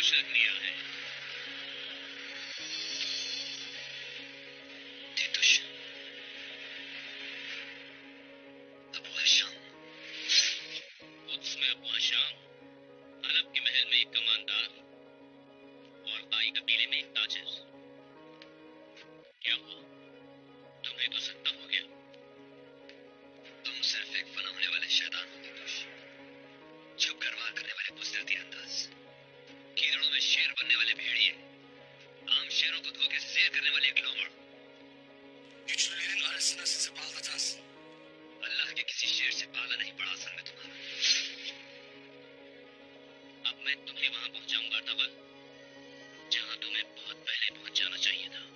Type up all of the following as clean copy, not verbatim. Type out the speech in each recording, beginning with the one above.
दूसरा लिया है। तितुष, अबू हशाम। उसमें अबू हशाम, अरब के महल में एक कमांडर और ताई कबीले में एक ताजिर। क्या हुआ? तुम्हें तो सत्ता हो गया। तुम सिर्फ एक फना होने वाले शैतान हो तितुष, छुप कर वार करने वाले कुदरती अंदाज, कीड़ों में शेर बनने वाले भेड़िए, आम शेरों को धोखे से शेर करने वाले एक लोमड़। अल्लाह के किसी शेर से पाला नहीं पड़ा असल में तुम्हारा। अब मैं तुम्हें वहां पहुंचाऊंगा तबल, जहां तुम्हें बहुत पहले पहुंच जाना चाहिए था।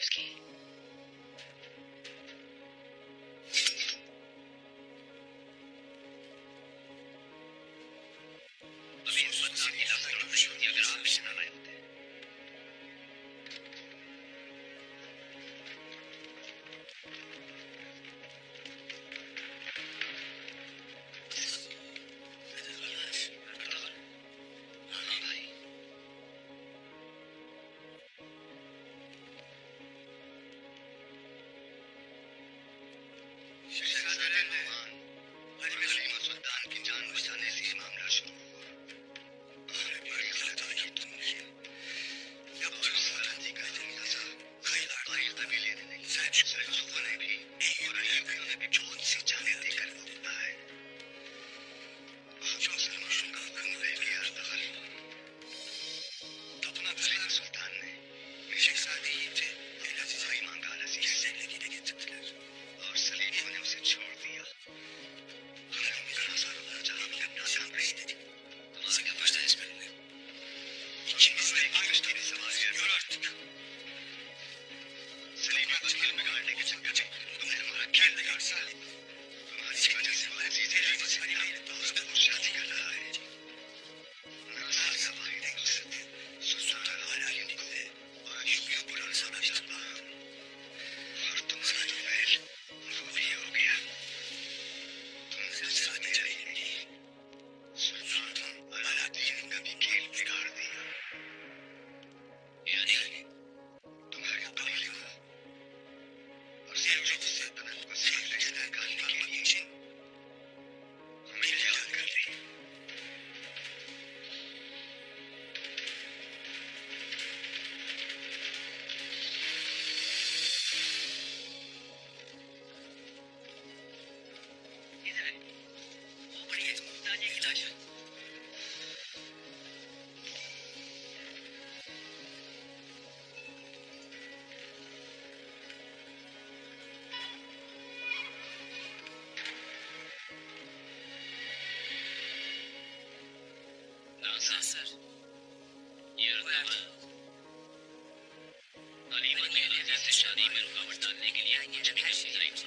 की। अभी इस बदनाम की लाश तड़प नहीं होती अगर आप इसे ना लाए होते। सर, ये अलीमा की अजीज से शादी में रुकावट डालने के लिए मुझे भी किसी तरह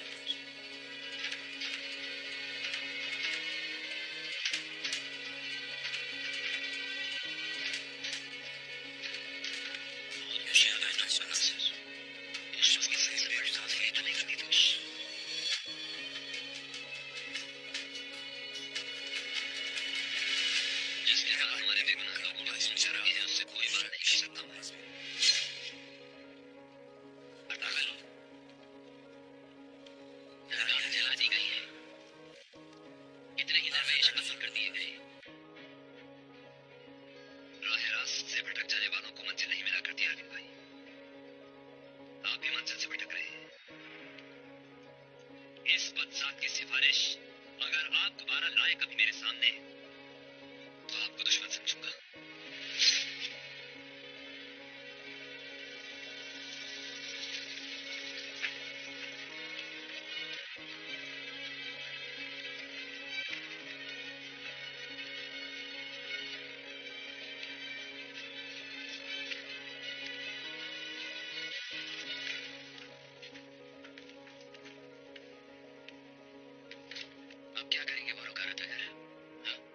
क्या करेंगे वो रुका रहा था घर।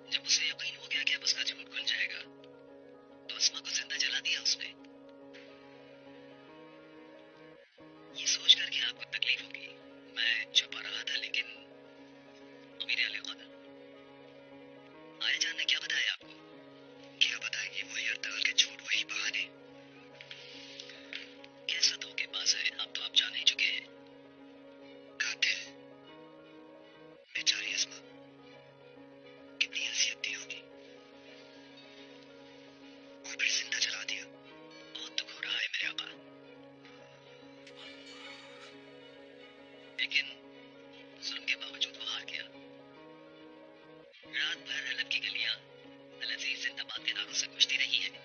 जब उसे यकीन हो गया कि अब उसका झूठ खुल जाएगा, तो अस्मा को जिंदा जला दिया उसने। ये सोच कर कि आपको तकलीफ होगी, मैं छुपा रहा था, लेकिन अमीर अली कदर आया जान ने क्या बताया आपको? क्या बताएंगे वही अर्तगल के झूठ, वही बहाने। कैसा धोखेबाज है, अब तो आप जान ही चुके हैं। कातिल बेचारी अस्मा, कितनी हैसियत थी होगी, और फिर जिंदा जला दिया। बहुत दुख हो रहा है मेरे आका, लेकिन जुल्म के बावजूद वो हार गया। रात भर हलब की गलियां अल-अजीज जिंदाबाद के नारों से गूंजती रही हैं।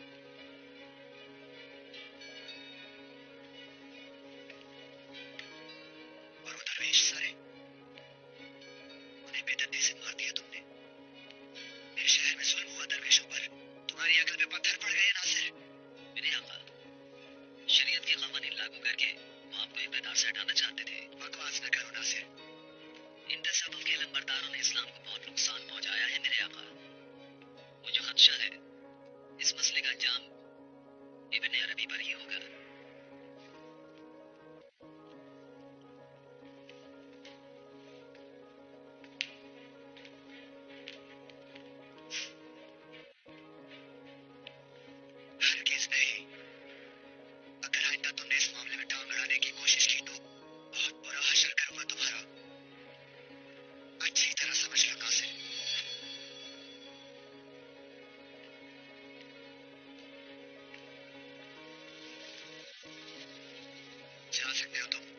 और वो दरवेश सारे, उन्हें बेदर्दी से मार दिया तुमने। मेरे शहर में जुल्म हुआ दरवेशों पर, तुम्हारी अकल पे पत्थर पड़ गए नासिर। मेरे आका, शरीयत के कानून लागू करके वो आपको इक़्तिदार से हटाना चाहते थे। बकवास न करो नासिर, इन तसव्वुफ के लंबरदारों ने इस्लाम को बहुत नुकसान पहुंचाया है मेरे आका। मुझे खदशा है इस मसले का अंजाम इब्न अरबी पर ही होगा। हरगिज़ नहीं, अगर आइंदा तुमने इस मामले में टांग अड़ाने की कोशिश की तो बहुत बुरा हश्र करूंगा तुम्हारा। अच्छी तरह समझ लो नासिर। जा सकते हो तुम।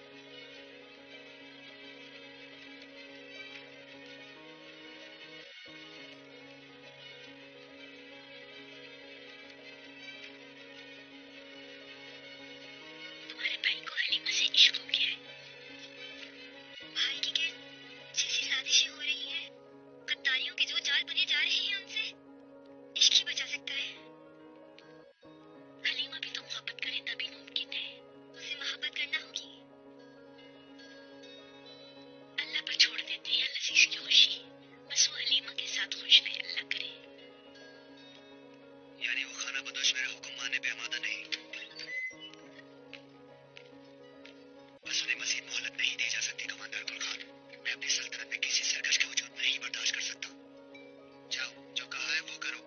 तुम्हारे भाई को हलीमा से इश्क हो गया है। भाई की क्या जैसी साजिशें हो रही हैं, गद्दारियों के जो जाल बने जा रहे हैं, उनसे इश्क ही बचा सकता है। हलीमा भी तो मोहब्बत करे तभी मुमकिन है। उसे मोहब्बत करना होगी। अल्लाह पर छोड़ देते हैं लजीज की खुशी, बस वो हलीमा के साथ खुश रहे, अल्लाह करे। यानी वो खाना बदोश मेरा हुक्म मानने पे आमादा नहीं, बस उन्हें मज़ीद मोहलत नहीं दी जा सकती। कमांडर गुल खान, मैं अपनी सल्तनत में किसी सरकश का वजूद नहीं बर्दाश्त कर सकता। जाओ, जो कहा है वो करो।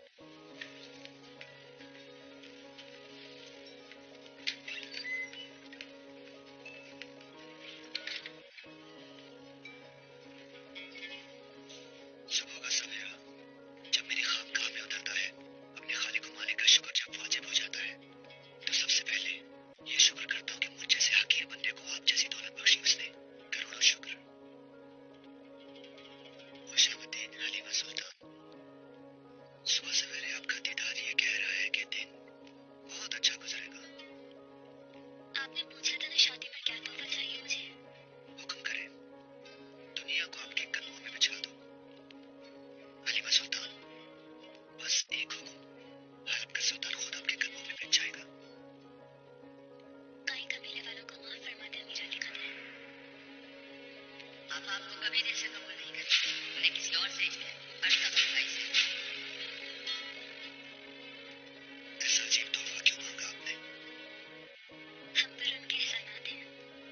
सुबह का सवेरा जब मेरी खामगाह में उतरता है, अपने खालिक मालिक का शुक्र जब वाजिब हो जाता है, तो सबसे पहले ये शुक्र करता हूँ कि मुझ जैसे हकीर बंदे को आप जैसी दौलत बख्शी उसने। करोड़ों शुक्र। खुशामदीन हलीमा सुल्तान, सुबह सवेरे आपका दीदार ये कह रहा है कि दिन बहुत अच्छा गुजरेगा। आपने पूछा था ना शादी पर क्या तोहफा चाहिए मुझे। हुक्म करें, दुनिया को आपके कदमों में बिछा दो। हलीमा सुल्तान, बस एक हुक्म, हलब का सुल्तान खुद आपके कदमों में बिछ जाएगा। कई कबीले वालों को माफ फरमा दे अमीर अली कदर। आप आपको कबीले से कबूल नहीं करते, उन्हें किसी और से अर्ज का भाई से। ऐसा अजीब तोहफा क्यों मांगा आपने? हम पर उनके एहसानात हैं।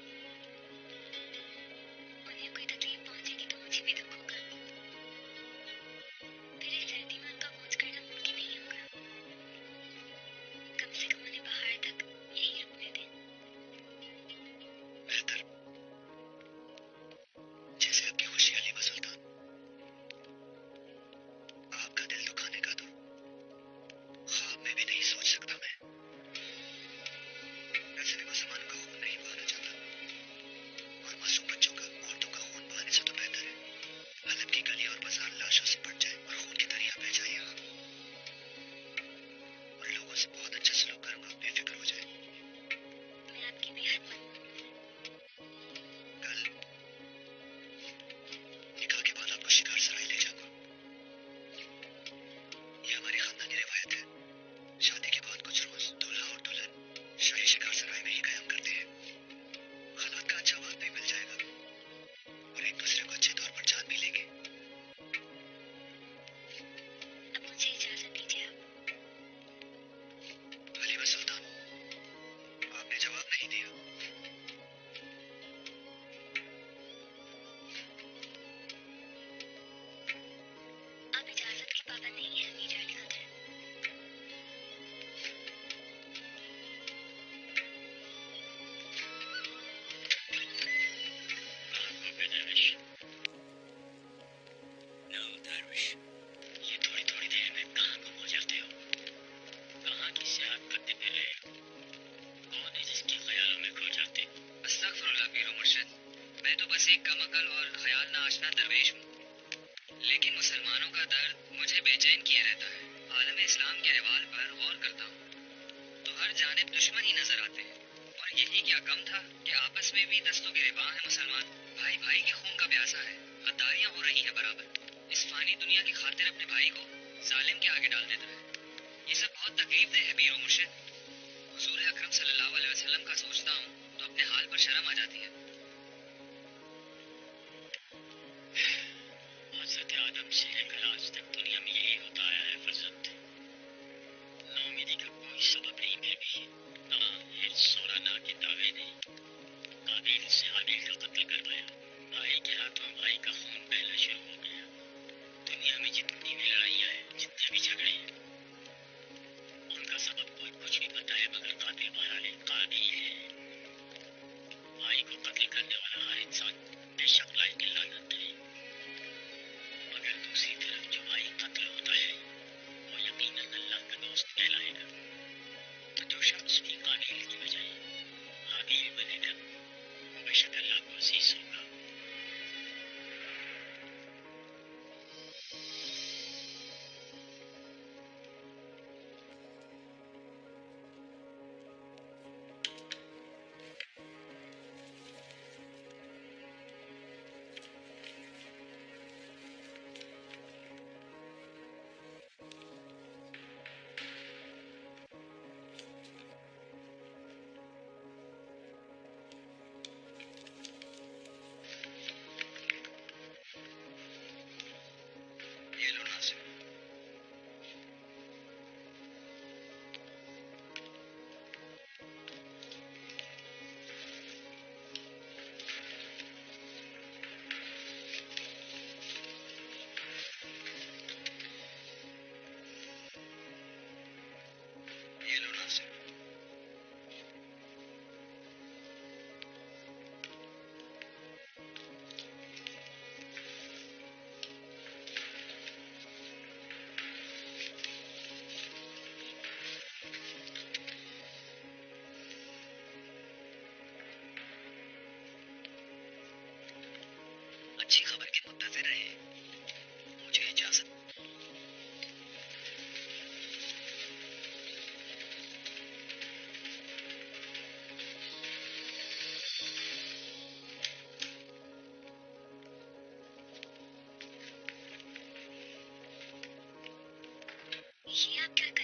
उन्हें कोई तकलीफ पहुंचेगी तो मुझे भी दुख होगा। फिर इस सर्दी में उनका पहुंच करना मुमकिन नहीं होगा। कम से कम उन्हें बाहर तक यही रुकने दें। बेहतर, जैसे आपकी खुशी हलीमा सुल्तान। आपका दिल तो बेवसना दरवेश हूँ, लेकिन मुसलमानों का दर्द मुझे बेचैन किए रहता है। आलम इस्लाम के अहवाल पर गौर करता हूँ तो हर जानिब दुश्मन ही नजर आते हैं। और यही क्या कम था कि आपस में भी दस्तों गिरेबान है मुसलमान। भाई भाई के खून का प्यासा है, गद्दारियां हो रही हैं बराबर। इस फानी दुनिया की खातिर अपने भाई को जालिम के आगे डाल देता है। ये सब बहुत तकलीफदेह है पीरो मुर्शिद। हुजूर अकरम सल्लल्लाहु अलैहि वसल्लम का सोचता हूँ तो अपने हाल पर शर्म आ जाती है। हजरत आदम से लेकर आज तक दुनिया में यही होता आया है फर्जंद। नाउमीदी का कोई सबब नहीं फिर भी ना हिर्स और ना के दावे ने काबिल से हाबिल का कत्ल करवाया। भाई के हाथों भाई का खून बहना शुरू हो गया। दुनिया में जितनी भी लड़ाइयाँ हैं, जितने भी झगड़े हैं, उनका सबब कोई कुछ भी बताए मगर कातिल बहरहाल काबिल है। भाई को कत्ल करने वाला हर इंसान बेशक लायक लानत है, मगर दूसरी तरफ जो भाई कत्ल होता है वो यकीनन अल्लाह का दोस्त कहलाएगा। तो जो शख्स भी काबिल की बजाय हाबिल बनेगा वो बेशक अल्लाह को अजीज होगा। ये लो नासिर। ये लो नासिर। अच्छी खबर के मुंतज़िर रहे। मुझे इजाजत। ये आप क्या